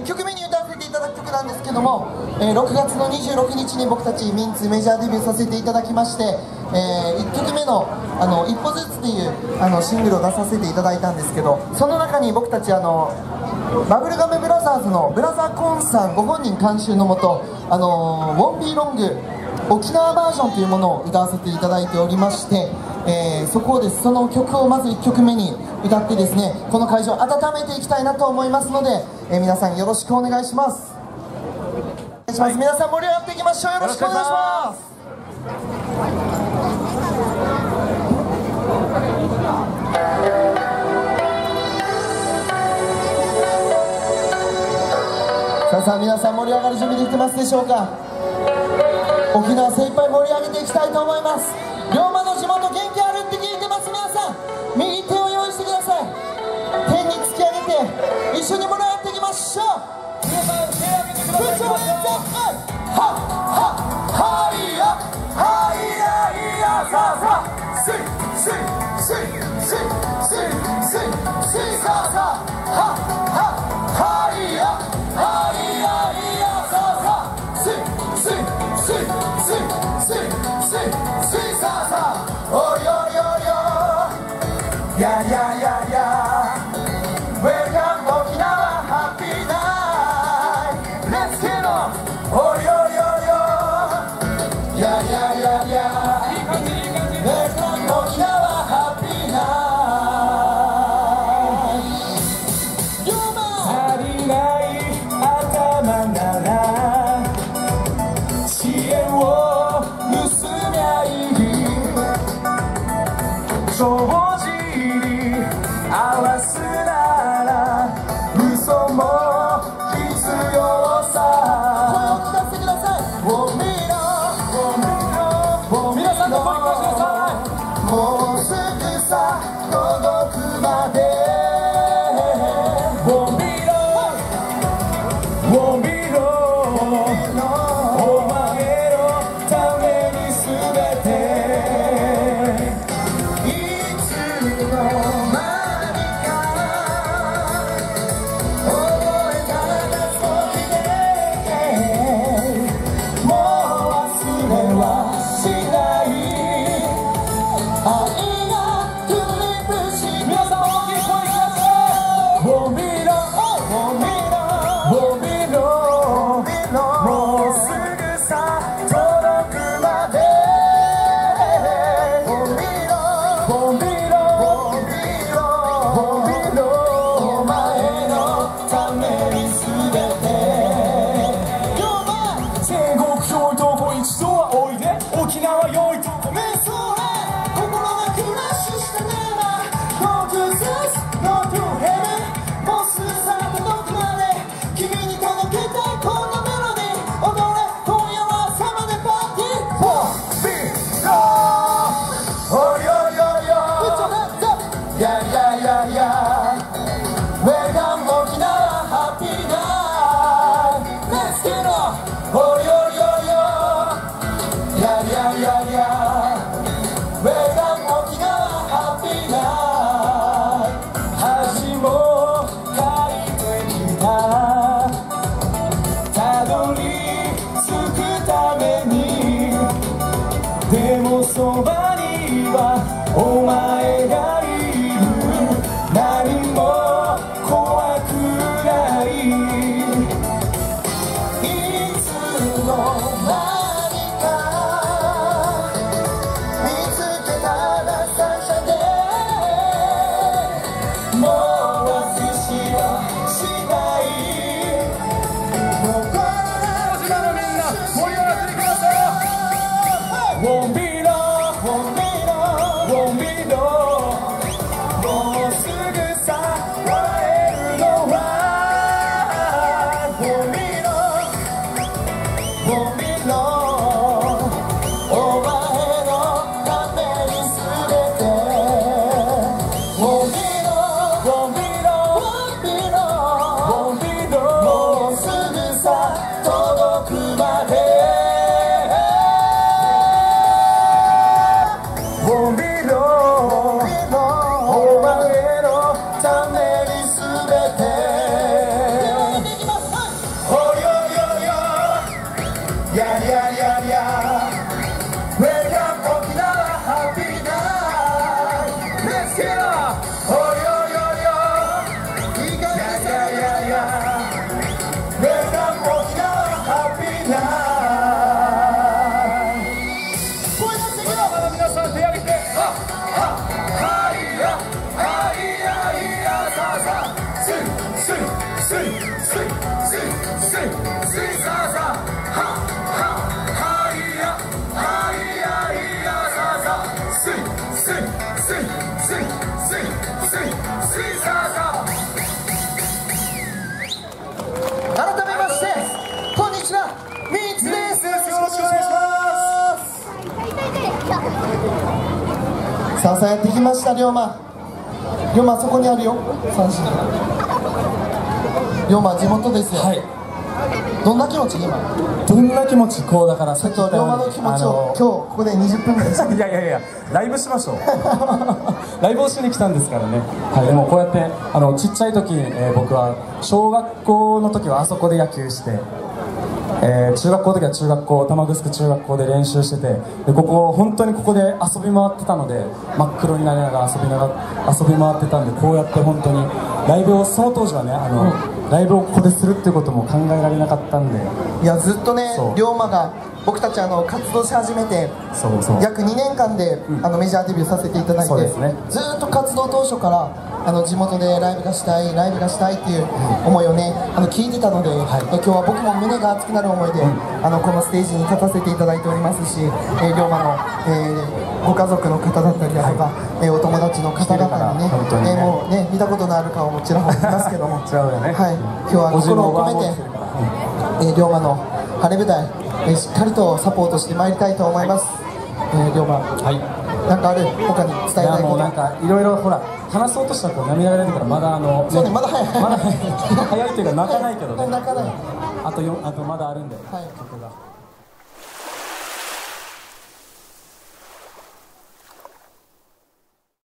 曲目に歌わせていただく曲なんですけども、6月の26日に僕たちミンツメジャーデビューさせていただきまして、1曲目の「一歩ずつ」っていうシングルを出させていただいたんですけど、その中に僕たちバブルガメブラザーズのブラザーコーンさんご本人監修のもと「Won't Be Long」沖縄バージョンというものを歌わせていただいておりまして、その曲をまず1曲目に歌ってですね、この会場を温めていきたいなと思いますので、皆さんよろしくお願いします。はい、皆さん盛り上がっていきましょう。よろしくお願いします。さあ皆さん盛り上がる準備できてますでしょうか。沖縄精一杯盛り上げていきたいと思います。龍馬の地元元気あるって聞いてます。皆さん右手を用意してください。天に突き上げて一緒に盛り上がっていきましょう。皆さん手を挙げてください。はっはっはいやはいやいやさあさあスイスイスイスイスイスイスイさあさあはっはっはいやはいやいやさあさあスイスイスイスイスイスイスイさあさあおよよよやややや Welcome 沖縄ハッピーナイト Let's get on およよよやややや Welcome 沖縄ハッピーナイト改めましてこんにちは、ミーツです。よろしくお願いします。さあやってきました。龍馬そこにあるよ、三振。龍馬地元ですよ。はい。どんな気持ち今？ どんな気持ち？こうだからさっき龍馬の気持ちを今日ここで20分ぐらいいやライブしましょうライブをしに来たんですからね。はい。でもこうやってちっちゃい時、僕は小学校の時はあそこで野球して、中学校の時は中学校玉城中学校で練習してて、で本当にここで遊び回ってたので、真っ黒になりながら遊び回ってたんで、こうやって本当にライブを、その当時はねライブをここでするっていうことも考えられなかったんで、 いやずっとね龍馬が僕たち活動し始めて約2年間でメジャーデビューさせていただいて、ね、ずっと活動当初から地元でライブがしたいっていう思いをね聞いてたので、今日は僕も胸が熱くなる思いでこのステージに立たせていただいておりますし、龍馬のご家族の方だったりだとかお友達の方々にねもうね見たことのある顔もちらほらいますけども、今日は心を込めて龍馬の晴れ舞台しっかりとサポートしてまいりたいと思います。龍馬、なんかある他に伝えたいこと？いやもうなんかいろいろほら話そうとしたら涙が出るから、まだそうね、まだ早い早いっていうか泣かないけどね。 泣かない。 あとまだあるんで、 曲が。